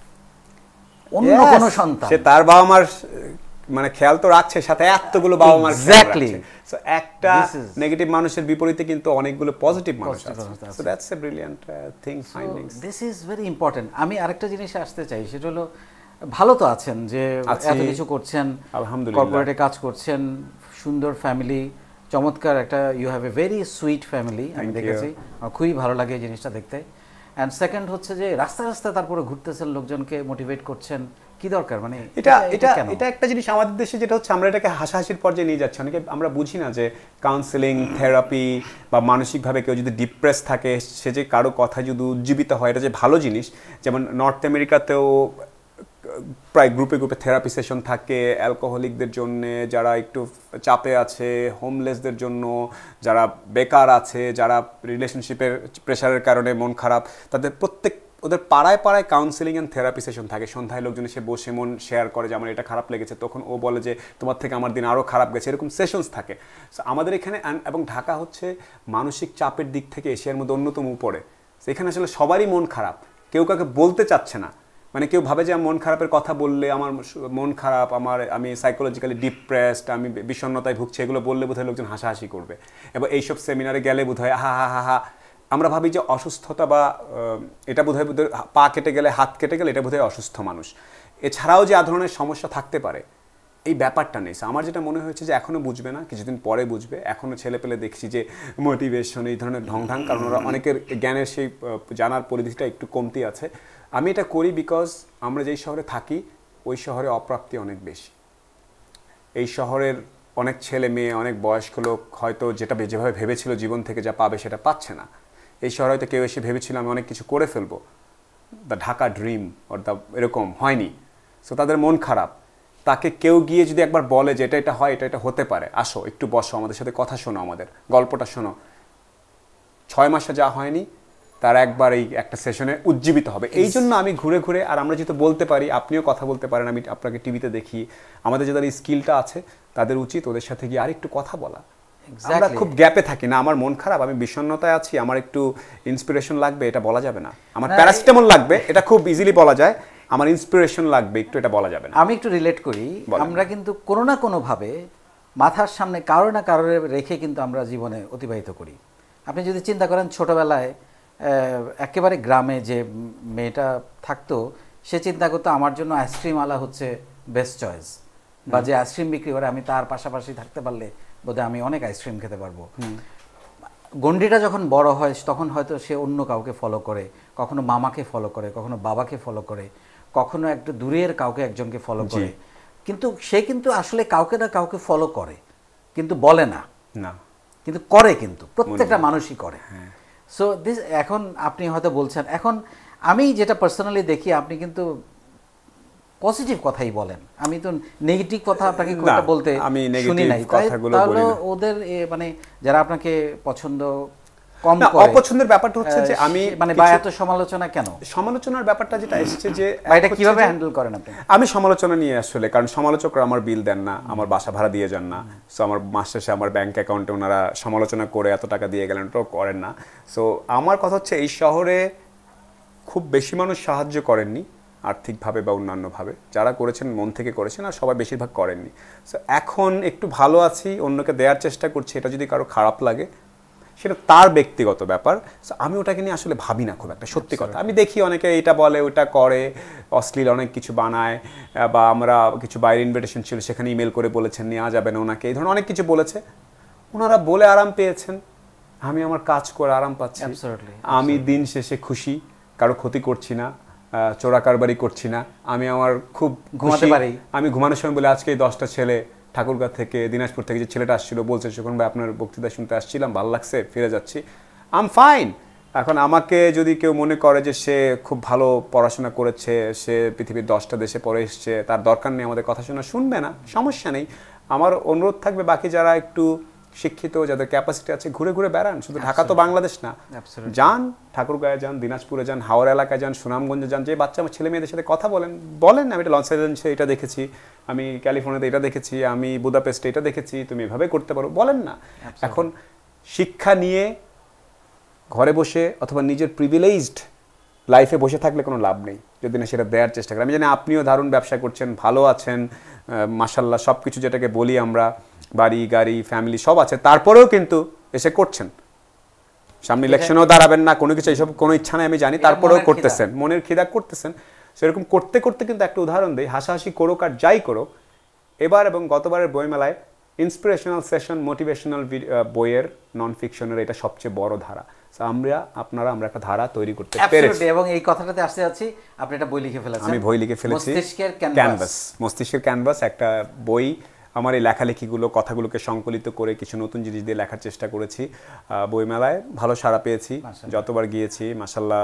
সে তার বাবা মার মানে খেয়াল তো রাখছে, সাথে এতগুলো বাবা মার এক্স্যাক্টলি। সো একটা নেগেটিভ মানুষের বিপরীতে কিন্তু অনেকগুলো পজিটিভ মানুষ আছে। So that's a brilliant thing, findings. This is very important. আমি আরেকটা জিনিসে আসতে চাই, সেটা হলো ভালো তো আছেন যে এত কিছু করছেন, আলহামদুলিল্লাহ, কর্পোরেটে কাজ করছেন, সুন্দর ফ্যামিলি, চমৎকার একটা, you have a very sweet family, আমি দেখেছি, আমার খুবই ভালো লাগে এই জিনিসটা দেখতে। অ্যান্ড সেকেন্ড হচ্ছে যে রাস্তায় রাস্তায় তারপরে ঘুরতেছেন, লোকজনকে মোটিভেট করছেন, কি দরকার? মানে এটা একটা জিনিস আমাদের দেশে যেটা হচ্ছে, আমরা এটাকে হাসাহাসির পর্যায়ে নিয়ে যাচ্ছি। অনেকে আমরা বুঝি না যে কাউন্সেলিং, থেরাপি বা মানসিকভাবে কেউ যদি ডিপ্রেস থাকে, সে যে কারো কথা যদি উজ্জীবিত হয়, এটা যে ভালো জিনিস। যেমন নর্থ আমেরিকাতেও প্রায় গ্রুপে গ্রুপে থেরাপি সেশন থাকে অ্যালকোহলিকদের জন্য, যারা একটু চাপে আছে, হোমলেসদের জন্য, যারা বেকার আছে, যারা রিলেশনশিপের প্রেশারের কারণে মন খারাপ, তাদের ওদের পাড়ায় পাড়ায় কাউন্সেলিং অ্যান্ড থেরাপি সেশন থাকে। সন্ধ্যায় লোকজন এসে বসে মন শেয়ার করে যে আমার এটা খারাপ লেগেছে, তখন ও বলে যে তোমার থেকে আমার দিন আরও খারাপ গেছে, এরকম সেশনস থাকে। সো আমাদের এখানে, এবং ঢাকা হচ্ছে মানসিক চাপের দিক থেকে এশিয়ার মধ্যে অন্যতম উপরে। সেখানে আসলে সবারই মন খারাপ, কেউ কাউকে বলতে চাচ্ছে না। মানে কেউ ভাবে যে মন খারাপের কথা বললে আমার মন খারাপ, আমি সাইকোলজিক্যালি ডিপ্রেসড, আমি বিষণ্ণতায় ভুগছি, এগুলো বললে বোধহয় লোকজন হাসাহাসি করবে, এবং এইসব সেমিনারে গেলে বোধহয় হা হা হা হা। আমরা ভাবি যে অসুস্থতা বা এটা বোধহয় পা কেটে গেলে, হাত কেটে গেলে এটা বোধহয় অসুস্থ মানুষ। এছাড়াও যে ধরনের সমস্যা থাকতে পারে, এই ব্যাপারটা নেই। আমার যেটা মনে হয়েছে যে এখনও বুঝবে না, কিছুদিন পরে বুঝবে। এখনও ছেলে পেলে দেখছি যে মোটিভেশন, এই ধরনের ঢং, কারণ ওরা অনেকের জ্ঞানের সেই জানার পরিধিটা একটু কমতি আছে। আমি এটা করি বিকজ আমরা যেই শহরে থাকি ওই শহরে অপ্রাপ্তি অনেক বেশি। এই শহরের অনেক ছেলে মেয়ে, অনেক বয়স্ক লোক হয়তো যেভাবে ভেবেছিল জীবন থেকে যা পাবে সেটা পাচ্ছে না। এই শহরে হয়তো কেউ এসে ভেবেছিল আমি অনেক কিছু করে ফেলবো, the Dhaka dream or the, এরকম হয়নি। সো তাদের মন খারাপ। তাকে কেউ গিয়ে যদি একবার বলে যে এটা হয়, এটা হতে পারে, আসো একটু বসো, আমাদের সাথে কথা শোনো, আমাদের গল্পটা শোনো, 6 মাসে যা হয়নি তার একবার এই একটা সেশনে উজ্জীবিত হবে। এই জন্য আমি ঘুরে ঘুরে, আর আমরা যেহেতু বলতে পারি, আপনিও কথা বলতে পারেন, আমি আপনাকে টিভিতে দেখি, আমাদের যাদের এই স্কিলটা আছে তাদের উচিত ওদের সাথে গিয়ে আরেকটু কথা বলা। আমরা খুব গ্যাপে থাকি না, আমার মন খারাপ, আমি বিষণ্ণতায় আছি, আমার একটু ইন্সপিরেশন লাগবে, এটা বলা যাবে না। আমার প্যারাসিটামল লাগবে, এটা খুব ইজিলি বলা যায়। আমার ইন্সপিরেশন লাগবে একটু, এটা বলা যাবে না। আমি একটু রিলেট করি, আমরা কিন্তু কোনো না কোনোভাবে মাথার সামনে কারো না কারো রেখে কিন্তু আমরা জীবনে অতিবাহিত করি। আপনি যদি চিন্তা করেন, ছোটবেলায় একেবারে গ্রামে যে মেয়েটা থাকতো, সে চিন্তা করতো আমার জন্য আইসক্রিম আলা হচ্ছে বেস্ট চয়েস, বা যে আইসক্রিম বিক্রি করে আমি তার পাশাপাশি থাকতে পারলে বোধহয় আমি অনেক আইসক্রিম খেতে পারবো। গন্ডিটা যখন বড় হয় তখন হয়তো সে অন্য কাউকে ফলো করে, কখনো মামাকে ফলো করে, কখনো বাবাকে ফলো করে, কখনো একটু দূরের কাউকে একজনকে ফলো করে, কিন্তু সে কিন্তু আসলে কাউকে না কাউকে ফলো করে, কিন্তু বলে না, কিন্তু করে, কিন্তু প্রত্যেকটা মানুষই করে। সো দিস, এখন আপনি হয়তো বলছেন, এখন আমি যেটা পার্সোনালি দেখি, আপনি কিন্তু পজিটিভ কথাই বলেন। আমি তো নেগেটিভ কথা আপনাকে বলতে শুনি নাই। তাহলে ওদের মানে যারা আপনাকে পছন্দ কম করে, অপছন্দের ব্যাপারটা হচ্ছে যে আমি মানে বা এত সমালোচনা কেন? সমালোচনার ব্যাপারটা যেটা এসেছে যে এটা কিভাবে হ্যান্ডেল করেন আপনি? আমি সমালোচনা নিয়ে আসলে, কারণ সমালোচকরা আমার বিল দেন না, আমার বাসা ভাড়া দিয়ে যান না। সো আমার মাস শেষে আমার ব্যাংক অ্যাকাউন্টে ওনারা সমালোচনা করে এত টাকা দিয়ে গেলেন, ওটাও করেন না। সো আমার কথা হচ্ছে, এই শহরে খুব বেশি মানুষ সাহায্য করেননি আর্থিকভাবে বা অন্যান্যভাবে, যারা করেছেন মন থেকে করেছেন, আর সবাই বেশিরভাগ করেননি। সো এখন একটু ভালো আছি, অন্যকে দেওয়ার চেষ্টা করছি। এটা যদি কারো খারাপ লাগে সেটা তার ব্যক্তিগত ব্যাপার। আমি ওটাকে নিয়ে আসলে ভাবি না খুব একটা, সত্যি কথা। আমি দেখি অনেকে এটা বলে, ওটা করে, অশ্লীল অনেক কিছু বানায়, বা আমরা কিছু বাইরে ইনভিটেশন ছিল সেখানে ইমেল করে বলেছেন নেওয়া যাবে না ওনাকে, এই ধরনের অনেক কিছু বলেছে। ওনারা বলে আরাম পেয়েছেন, আমি আমার কাজ করে আরাম পাচ্ছি। আমি দিন শেষে খুশি, কারো ক্ষতি করছি না, চোরাকারবারি করছি না, আমি আমার খুব ঘুমাতে পারি। আমি ঘুমানোর সময় বলে আজকে 10টা ছেলে ঠাকুরগাঁ থেকে দিনাজপুর থেকে যে ছেলেটা আসছিল বলছে সুখন ভাই আপনার বক্তৃতা শুনতে আসছিলাম, ভালো লাগছে, ফিরে যাচ্ছি, আই এম ফাইন। এখন আমাকে যদি কেউ মনে করে যে সে খুব ভালো পড়াশোনা করেছে, সে পৃথিবীর 10টা দেশে পড়ে এসছে, তার দরকার নেই আমাদের কথা শোনা, শুনবে না, সমস্যা নেই। আমার অনুরোধ থাকবে বাকি যারা একটু শিক্ষিত, যাদের ক্যাপাসিটি আছে, ঘুরে ঘুরে বেড়ান। শুধু ঢাকা তো বাংলাদেশ না, যান ঠাকুরগাঁয়ে যান, দিনাজপুরে যান, হাওড়া এলাকায় যান, সুনামগঞ্জে যান, যে বাচ্চা আমার ছেলে মেয়েদের সাথে কথা বলেন আমি এটা লস এঞ্জেলেসে এটা দেখেছি, আমি ক্যালিফোর্নিয়াতে এটা দেখেছি, আমি বুদাপেস্টে এটা দেখেছি, তুমি এভাবে করতে পারো, বলেন না। এখন শিক্ষা নিয়ে ঘরে বসে অথবা নিজের প্রিভিলেজড লাইফে বসে থাকলে কোনো লাভ নেই যদি না সেটা দেওয়ার চেষ্টা করি। আমি জানি আপনিও দারুণ ব্যবসা করছেন, ভালো আছেন, মাশাল্লাহ, সব কিছু যেটাকে বলি আমরা, বাড়ি গাড়ি ফ্যামিলি সব আছে, তারপরেও কিন্তু এসে করছেন। সামনে ইলেকশনেও দাঁড়াবেন না, কোনো কিছু এইসব কোনো ইচ্ছা নেই আমি জানি, তারপরেও করতেছেন, মনের খিদা করতেছেন। সেরকম করতে করতে কিন্তু একটা উদাহরণ দেই, হাসাহাসি করুক আর যাই করুক, এবার এবং গতবারের বইমেলায় ইন্সপিরেশনাল সেশন, মোটিভেশনাল বইয়ের নন ফিকশনের এটা সবচেয়ে বড় ধারা। আমরা একটা ধারা তৈরি করতে পেরেছি। এবং এই কথাটাতে আসতে যাচ্ছি, আপনি একটা বই লিখে ফেলেছেন। আমি বই লিখে ফেলেছি, মস্তিষ্কের ক্যানভাস, একটা বই। আমার এই লেখালেখিগুলো, কথাগুলোকে সংকলিত করে কিছু নতুন জিনিস দিয়ে লেখার চেষ্টা করেছি। বইমেলায় ভালো সাড়া পেয়েছি, যতবার গিয়েছি মাশাল্লাহ,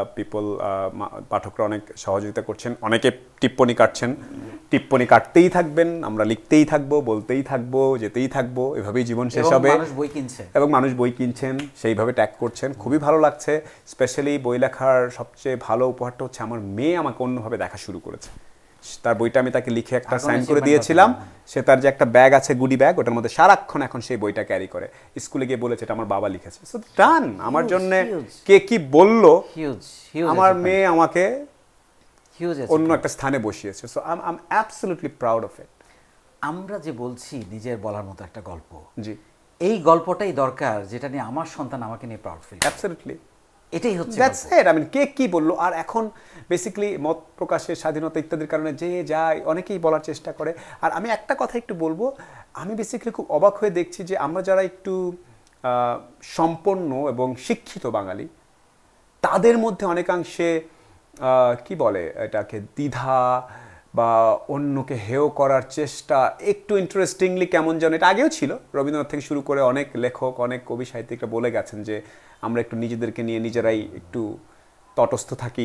পাঠকরা অনেক সহযোগিতা করছেন, অনেকে টিপ্পনি কাটছেন, টিপ্পনি কাটতেই থাকবেন, আমরা লিখতেই থাকবো, বলতেই থাকবো, যেতেই থাকবো, এভাবেই জীবন শেষ হবে। এবং মানুষ বই কিনছেন, সেইভাবে ট্যাগ করছেন, খুবই ভালো লাগছে। স্পেশালি বই লেখার সবচেয়ে ভালো উপহারটা হচ্ছে আমার মেয়ে আমাকে অন্যভাবে দেখা শুরু করেছে। তার বইটা আমি তাকে লিখে একটা সাইন করে দিয়েছিলাম, সে তার যে একটা ব্যাগ আছে, গুডি ব্যাগ, ওটার মধ্যে সারাক্ষণ এখন সেই বইটা ক্যারি করে। স্কুলে গিয়ে বলেছে এটা আমার বাবা লিখেছে। সো ডান, আমার জন্য কে কি বললো, আমার মেয়ে আমাকে অন্য একটা স্থানে বসিয়েছে। So I am absolutely proud of it. আমরা যে বলছি নিজের বলার মতো একটা গল্প, জি, এই গল্পটাই দরকার, যেটা নিয়ে আমার সন্তান আমাকে নিয়ে প্রাউড ফিল। অ্যাবসলিউটলি, এটাই হচ্ছে দ্যাটস ইট। আই মিন কে কি বললো, আর এখন বেসিক্যালি মত প্রকাশের স্বাধীনতা ইত্যাদির কারণে যে যায় অনেকেই বলার চেষ্টা করে। আর আমি একটা কথা একটু বলবো, আমি বেসিক্যালি খুব অবাক হয়ে দেখছি যে আমরা যারা একটু সম্পন্ন এবং শিক্ষিত বাঙালি, তাদের মধ্যে অনেকাংশে কি বলে এটাকে, দ্বিধা বা অন্যকে হেয় করার চেষ্টা, একটু ইন্টারেস্টিংলি কেমন যেন, এটা আগেও ছিল, রবীন্দ্রনাথ থেকে শুরু করে অনেক লেখক, অনেক কবি সাহিত্যিকরা বলে গেছেন যে আমরা একটু নিজেদেরকে নিয়ে নিজেরাই একটু তটস্থ থাকি,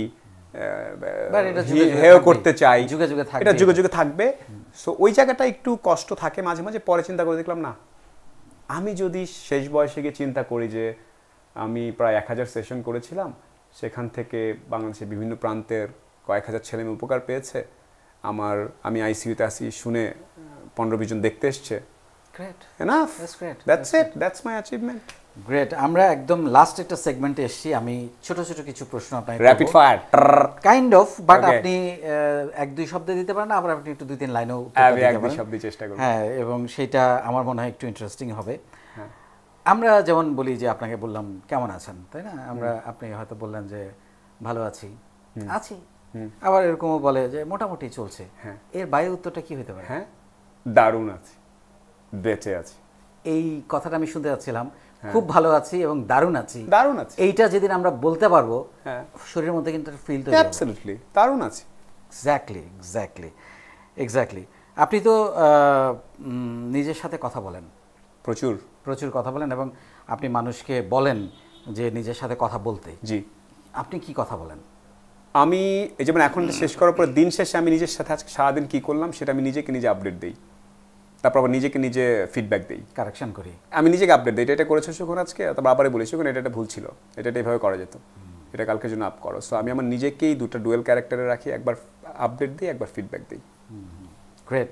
হেয় করতে চাই, এটা যুগে যুগে থাকবে। সো ওই জায়গাটা একটু কষ্ট থাকে মাঝে মাঝে। পরে চিন্তা করে দেখলাম না, আমি যদি শেষ বয়সে গিয়ে চিন্তা করি যে আমি প্রায় 1000 সেশন করেছিলাম, সেখান থেকে বাংলাদেশের বিভিন্ন প্রান্তের কয়েক হাজার ছেলে মেয়ে উপকার পেয়েছে, আমি আইসিইউতে আসি শুনে 15-20 জন দেখতে এসছে, enough, that's it, that's my achievement. Great. আমরা একদম লাস্ট একটা সেগমেন্টে এসেছি। আমি ছোট ছোট কিছু প্রশ্ন আপনাকে rapid fire kind of, but আপনি 1-2 শব্দে দিতে পারেন, আবার আপনি একটু 2-3 লাইনেও দিতে পারেন। শব্দে চেষ্টা করব, হ্যাঁ, এবং সেটা আমার মনে হয় একটু ইন্টারেস্টিং হবে। আমরা যেমন বলি যে আপনাকে বললাম কেমন আছেন, তাই না? আপনি হয়তো বললেন যে ভালো আছি, আবার এরকমও বলে যে মোটামুটি চলছে। এর বাইরে উত্তরটা কি হতে পারে? হ্যাঁ, দারুণ আছি, বেঁচে আছি। এই কথাটা আমি শুনতে যাচ্ছিলাম, খুব ভালো আছি এবং দারুণ আছি। এইটা যেদিন আমরা বলতে পারবো, শরীরের মধ্যে কিন্তু ফিল তৈরি হবে। অ্যাবসলিউটলি, দারুণ আছি। এক্স্যাক্টলি। আপনি তো নিজের সাথে কথা বলেন, প্রচুর কথা বলেন, এবং আপনি মানুষকে বলেন যে নিজের সাথে কথা বলতে। জি। আপনি কি কথা বলেন? আমি এই যেমন এখন শেষ করার পরে দিন শেষে আমি নিজের সাথে আজকে সারাদিন কী করলাম সেটা আমি নিজেকে নিজে আপডেট দিই, তারপর আবার নিজেকে নিজে ফিডব্যাক দিই, কারেকশন করি, আমি নিজেকে আপডেট দিই। এটা করেছো সুখন আজকে, তারপর আবারই বলি সুখন এটা ভুল ছিল, এটা এইভাবে করা যেত, এটা কালকের জন্য আপ করো। সো আমি আমার নিজেকেই দুটো ডুয়েল ক্যারেক্টারে রাখি, একবার আপডেট দিই, একবার ফিডব্যাক দিই। গ্রেট।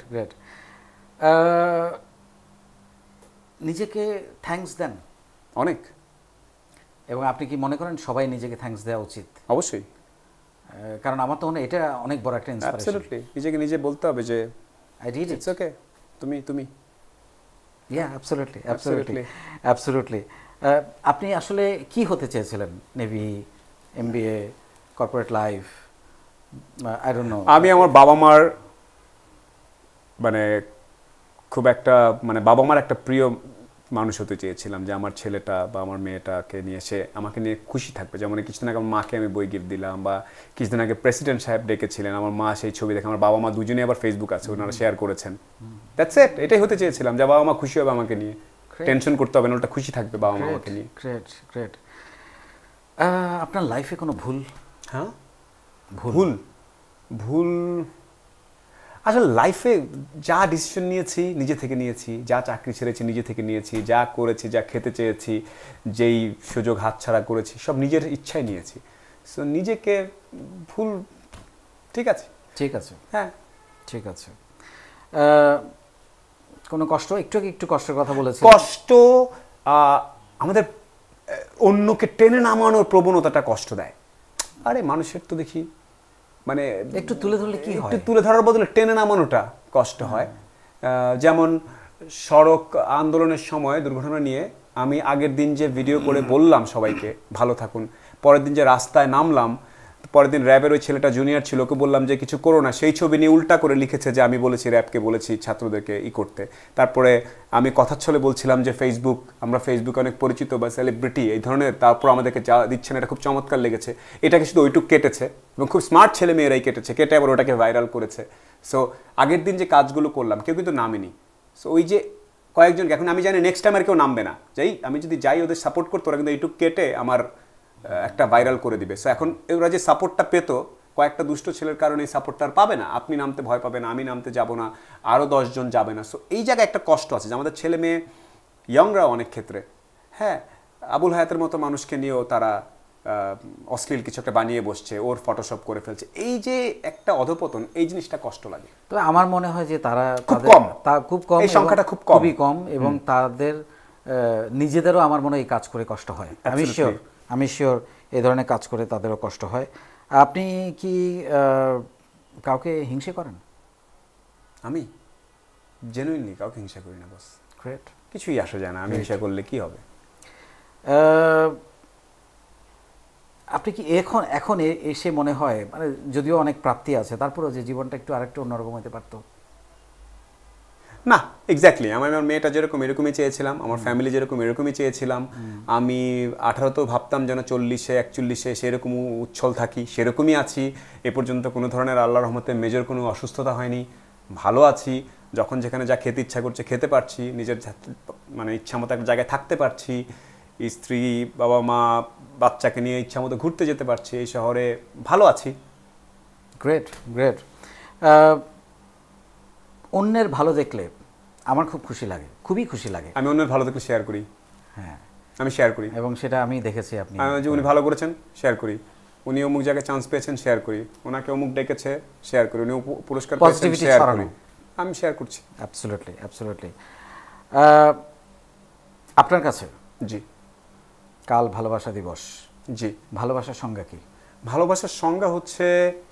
নিজেকে থ্যাঙ্কস দেন অনেক, এবং আপনি কি মনে করেন সবাই নিজেকে থ্যাঙ্কস দেওয়া উচিত? অবশ্যই, কারণ আমার তো মনে হয় এটা অনেক বড় একটা ইন্সপিরেশন। অ্যাবসলিউটলি, নিজেকে নিজে বলতে হবে যে I did it, it's okay, তুমি ইয়া, অ্যাবসলিউটলি। আপনি আসলে কি হতে চেয়েছিলেন? Navy, MBA, corporate life, I don't know. আমি আমার বাবা মার মানে খুব একটা বাবা মার একটা প্রিয় মানুষ হতে চেয়েছিলাম, যে আমার ছেলেটা বা আমার মেয়েটাকে নিয়ে সে আমাকে নিয়ে খুশি থাকবে। যেমন কিছুদিন আগে আমার মাকে আমি বই গিফট দিলাম, বা কিছুদিন আগে প্রেসিডেন্ট সাহেব ডেকেছিলেন, আমার মা সেই ছবি দেখে, আমার বাবা মা দুজনেই আবার ফেসবুক আছে, ওনারা শেয়ার করেছেন। দ্যাটস ইট, এটাই হতে চেয়েছিলাম, যে বাবা মা খুশি হবে আমাকে নিয়ে, টেনশন করতে হবে না, ওটা খুশি থাকবে বাবা মা আমাকে নিয়ে। Great great. আপনার লাইফে কোনো ভুল? হ্যাঁ, ভুল ভুল আসলে লাইফে যা ডিসিশন নিয়েছি নিজে থেকে নিয়েছি, যা চাকরি ছেড়েছি নিজে থেকে নিয়েছি, যা করেছি, যা খেতে চেয়েছি, যেই সুযোগ হাতছাড়া করেছি সব নিজের ইচ্ছায় নিয়েছি। সো নিজেকে ভুল, ঠিক আছে, ঠিক আছে, হ্যাঁ ঠিক আছে। কোনো কষ্ট? একটু কষ্টের কথা বলেছি। কষ্ট আমাদের অন্যকে টেনে নামানোর প্রবণতাটা কষ্ট দেয়। আরে মানুষের তো দেখি মানে একটু তুলে ধরলে কি হয়, একটু তুলে ধরার বদলে টেনে নামানোটা কষ্ট হয়। যেমন সড়ক আন্দোলনের সময় দুর্ঘটনা নিয়ে আমি আগের দিন যে ভিডিও করে বললাম সবাইকে ভালো থাকুন, পরের দিন যে রাস্তায় নামলাম, পরের দিন র্যাবের ওই ছেলেটা জুনিয়র ছিল, ওকে বললাম যে কিছু করো না, সেই ছবি নিয়ে উল্টা করে লিখেছে যে আমি বলেছি, র্যাবকে বলেছি ছাত্রদেরকে করতে। তারপরে আমি কথার ছলে বলছিলাম যে ফেসবুক, আমরা ফেসবুকে অনেক পরিচিত বা সেলিব্রিটি এই ধরনের, তারপর আমাদেরকে যা দিচ্ছেন এটা খুব চমৎকার লেগেছে। এটাকে শুধু ওইটুক কেটেছে এবং খুব স্মার্ট ছেলে মেয়েরাই কেটেছে, কেটে আবার ওটাকে ভাইরাল করেছে। সো আগের দিন যে কাজগুলো করলাম কেউ কিন্তু নামেনি। সো ওই যে কয়েকজন, এখন আমি জানি নেক্সট টাইম আর কেউ নামবে না, আমি যদি যাই ওদের সাপোর্ট করতো, ওরা কিন্তু এইটুক কেটে আমার একটা ভাইরাল করে দিবে। সো এখন ওরা যে সাপোর্টটা পেত, কয়েকটা দুষ্ট ছেলের কারণে এই সাপোর্টটা আর পাবে না। আপনি নামতে ভয় পাবেন, আমি নামতে যাব না, আরও 10 জন যাবে না। সো এই জায়গায় একটা কষ্ট আছে যে আমাদের ছেলে মেয়ে ইয়ংরা অনেক ক্ষেত্রে, হ্যাঁ, আবুল হায়াতের মতো মানুষকে নিয়েও তারা অশ্লীল কিছু একটা বানিয়ে বসছে, ওর ফটোশপ করে ফেলছে। এই যে একটা অধপতন, এই জিনিসটা কষ্ট লাগে। তবে আমার মনে হয় যে তারা খুব কম, এই সংখ্যাটা খুবই কম, এবং তাদের নিজেদেরও আমার মনে হয় এই কাজ করে কষ্ট হয়। আমি শিওর এই ধরনের কাজ করে তাদেরও কষ্ট হয়। আপনি কি কাউকে হিংসে করেন? আমি জেনুইনলি কাউকে হিংসা করি না, বস। গ্রেট। কিছুই আসে যায় না, আমি হিংসা করলে কি হবে। আপনি কি এখন এসে মনে হয়, মানে যদিও অনেক প্রাপ্তি আছে, তারপরেও যে জীবনটা একটু আরেকটু অন্যরকম হতে পারতো? না, এক্স্যাক্টলি আমার মেয়েটা যেরকম এরকমই চেয়েছিলাম, আমার ফ্যামিলি যেরকম এরকমই চেয়েছিলাম। আমি 18তেও ভাবতাম যেন 40-এ 41-এ সেরকম উচ্ছল থাকি, সেরকমই আছি। এ পর্যন্ত কোনো ধরনের আল্লাহর রহমতে মেজর কোনো অসুস্থতা হয়নি, ভালো আছি। যখন যেখানে যা খেতে ইচ্ছা করছে খেতে পারছি, নিজের মানে ইচ্ছা মতো একটা জায়গায় থাকতে পারছি, স্ত্রী বাবা মা বাচ্চাকে নিয়ে ইচ্ছা মতো ঘুরতে যেতে পারছি, এই শহরে ভালো আছি। Great great. অন্যের ভালো দেখলে আমার খুব খুশি লাগে, খুবই খুশি লাগে। আমি অন্যের ভালো দেখলে শেয়ার করি। হ্যাঁ, আমি শেয়ার করি, এবং সেটা আমি দেখেছি। আপনি যে উনি ভালো করেছেন শেয়ার করি, উনি অমুক জায়গায় চান্স পেয়েছেন শেয়ার করি, ওনাকে অমুক ডেকেছে শেয়ার করি, উনি পুরস্কার পেয়েছেন শেয়ার করি, আমি শেয়ার করছি। Absolutely absolutely. আপনার কাছে জি, কাল ভালোবাসা দিবস, জি, ভালোবাসার সংজ্ঞা কি? ভালোবাসার সংজ্ঞা হচ্ছে,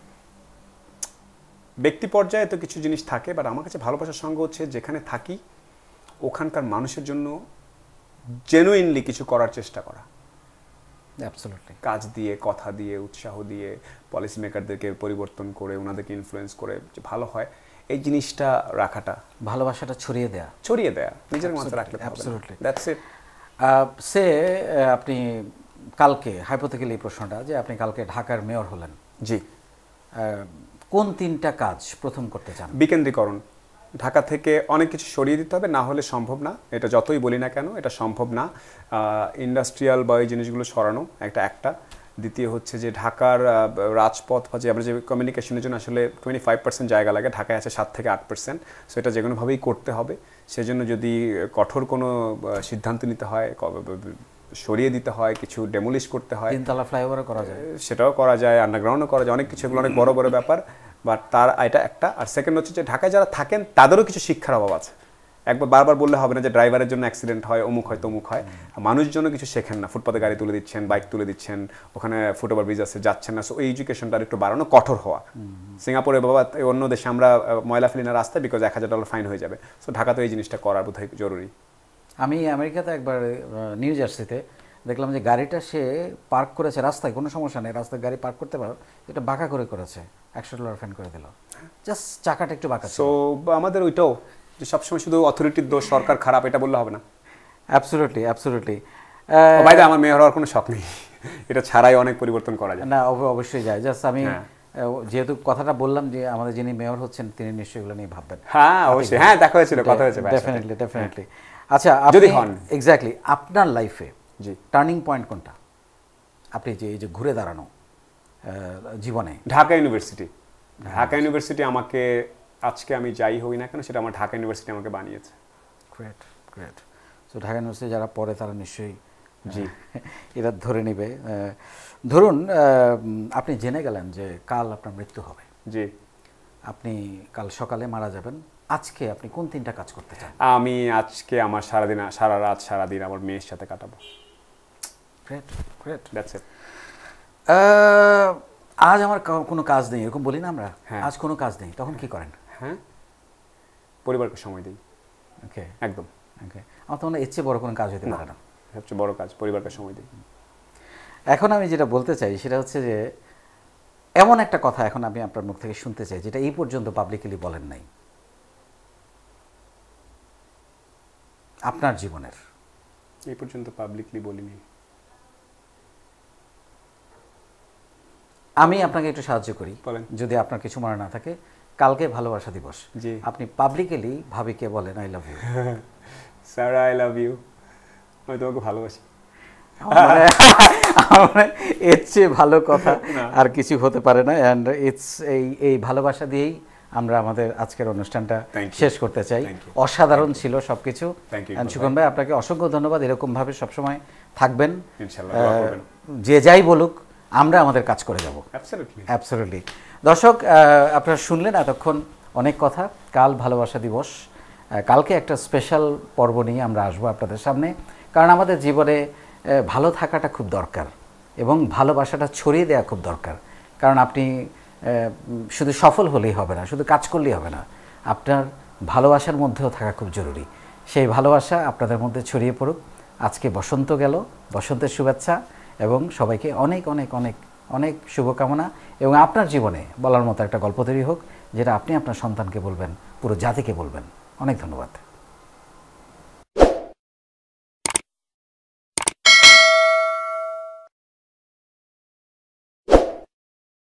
ব্যক্তি পর্যায়ে তো কিছু জিনিস থাকে, বাট আমার কাছে ভালোবাসার সংজ্ঞা হচ্ছে যেখানে থাকি ওখানকার মানুষের জন্য জেনুইনলি কিছু করার চেষ্টা করা। অ্যাবসলিউটলি। কাজ দিয়ে, কথা দিয়ে, উৎসাহ দিয়ে, পলিসি মেকারদেরকে পরিবর্তন করে, ওনাদেরকে ইনফ্লুয়েন্স করে যে ভালো হয়, এই জিনিসটা রাখাটা, ভালোবাসাটা ছড়িয়ে দেয়া নিজের মধ্যে রাখলে। Absolutely, that's it. সে আপনি কালকে, হাইপোথেটিক্যালি এই প্রশ্নটা, যে আপনি কালকে ঢাকার মেয়র হলেন, জি, কোন 3টা কাজ প্রথম করতে চান? বিকেন্দ্রীকরণ। ঢাকা থেকে অনেক কিছু সরিয়ে দিতে হবে, না হলে সম্ভব না, এটা যতই বলি না কেন এটা সম্ভব না। ইন্ডাস্ট্রিয়াল বা এই জিনিসগুলো সরানো একটা। দ্বিতীয় হচ্ছে যে ঢাকার রাজপথ বা যে আমরা যে কমিউনিকেশনের জন্য আসলে 25% জায়গা লাগে, ঢাকায় আছে 7 থেকে 8%। সো এটা যে কোনোভাবেই করতে হবে। সেজন্য যদি কঠোর কোনো সিদ্ধান্ত নিতে হয়, সরিয়ে দিতে হয়, কিছু ডেমোলিশ করতে হয়, 3তলা ফ্লাইওভারও করা যায়, সেটাও করা যায়, আন্ডারগ্রাউন্ডও করা যায়, অনেক কিছু, এগুলো অনেক বড় বড় ব্যাপার। বাট তার এটা একটা। আর সেকেন্ড হচ্ছে যে ঢাকায় যারা থাকেন তাদেরও কিছু শিক্ষার অভাব আছে। একবার বারবার বললে হবে না যে ড্রাইভারের জন্য অ্যাক্সিডেন্ট হয়, অমুক হয় তমুক হয়, মানুষজনও কিছু শেখেন না, ফুটপাতে গাড়ি তুলে দিচ্ছেন, বাইক তুলে দিচ্ছেন, ওখানে ফুটওভার ব্রিজ আছে যাচ্ছেন না। সো এই এডুকেশনটা একটু বাড়ানো, কঠোর হওয়া। সিঙ্গাপুরে বাবা অন্য দেশে আমরা ময়লা ফেলি না রাস্তায়, বিকজ $1000 ফাইন হয়ে যাবে। সো ঢাকাতে এই জিনিসটা করার বোধহয় জরুরি। আমি আমেরিকাতে একবার নিউ জার্সিতে দেখলাম যে গাড়িটা সে পার্ক করেছে রাস্তায়, কোনো সমস্যা নেই, রাস্তায় গাড়ি পার্ক করতে পারো, এটা বাঁকা করেছে, $100 ফাইন করে দিল, জাস্ট চাকাটা একটু বাঁকা। সো আমাদের ওইটাও যে সবসময় শুধু অথরিটির দোষ, সরকার খারাপ, এটা বললে হবে না। Absolutely absolutely. বাইরে আমার মেয়র হওয়ার কোনো শখ নেই, এটা ছাড়াই অনেক পরিবর্তন করা যায়। না, অবশ্যই যায়। জাস্ট আমি যেহেতু কথাটা বললাম যে আমাদের যিনি মেয়র হচ্ছেন তিনি নিশ্চয়ই এগুলো নিয়ে ভাববেন। হ্যাঁ অবশ্যই, হ্যাঁ দেখা হয়েছিল, কথা হয়েছে। ডেফিনেটলি। আচ্ছা, যদি হন এক্স্যাক্টলি আপনার লাইফে জি টার্নিং পয়েন্ট কোনটা? আপনি যে এই যে ঘুরে দাঁড়ানো জীবনে। ঢাকা ইউনিভার্সিটি। ঢাকা ইউনিভার্সিটি আমাকে, আজকে আমি যাই হই না কেন, সেটা আমার ঢাকা ইউনিভার্সিটি আমাকে বানিয়েছে। Great great. So Dhaka university যারা পড়ে তারা নিশ্চয়ই জি এটা ধরে নেবে। ধরুন আপনি জেনে গেলেন যে কাল আপনার মৃত্যু হবে, জি, আপনি কাল সকালে মারা যাবেন, আজকে আপনি কোন 3টা কাজ করতে চান? আমি আজকে আমার সারাদিন, সারা রাত সারাদিন আমার মেয়ের সাথে কাটাবো। Great great. That's it. আজ আমার কোনো কাজ নেই, এরকম বলি না আমরা, হ্যাঁ। আজ কোনো কাজ নেই, তখন কি করেন? হ্যাঁ, পরিবারকে সময় দিই। ওকে একদম। ওকে, আমার তো মনে হয় এর চেয়ে বড় কোনো কাজ হতে পারে না। সবচেয়ে বড় কাজ, পরিবারকে সময় দিই। এখন আমি যেটা বলতে চাই সেটা হচ্ছে যে এমন একটা কথা এখন আমি আপনার মুখ থেকে শুনতে চাই যেটা এই পর্যন্ত পাবলিকলি বলেন নাই আপনার জীবনের। এই পর্যন্ত পাবলিকলি বলিনি। আমি আপনাকে একটু সাহায্য করি, যদি আপনার কিছু মনে না থাকে। কালকে ভালোবাসা দিবস, জি, আপনি পাবলিকলি ভাবিকে বলেন I love you. Sir I love you, আমি তোমাকে ভালোবাসি। এর চেয়ে ভালো কথা আর কিছু হতে পারে না। অ্যান্ড ইটস এই ভালোবাসা দিয়েই আমরা আমাদের আজকের অনুষ্ঠানটা শেষ করতে চাই। অসাধারণ ছিল সবকিছু। সুখন ভাই, আপনাকে অসংখ্য ধন্যবাদ। এরকমভাবে সবসময় থাকবেন, যে যাই বলুক আমরা আমাদের কাজ করে যাব। অ্যাবসলিউটলি। দর্শক, আপনারা শুনলেন এতক্ষণ অনেক কথা। কাল ভালোবাসা দিবস, কালকে একটা স্পেশাল পর্ব নিয়ে আমরা আসবো আপনাদের সামনে, কারণ আমাদের জীবনে ভালো থাকাটা খুব দরকার এবং ভালোবাসাটা ছড়িয়ে দেওয়া খুব দরকার। কারণ আপনি শুধু সফল হলেই হবে না, শুধু কাজ করলেই হবে না, আপনার ভালোবাসার মধ্যেও থাকা খুব জরুরি। সেই ভালোবাসা আপনাদের মধ্যে ছড়িয়ে পড়ুক। আজকে বসন্ত গেল, বসন্তের শুভেচ্ছা এবং সবাইকে অনেক অনেক অনেক অনেক শুভকামনা। এবং আপনার জীবনে বলার মতো একটা গল্প তৈরি হোক, যেটা আপনি আপনার সন্তানকে বলবেন, পুরো জাতিকে বলবেন। অনেক ধন্যবাদ।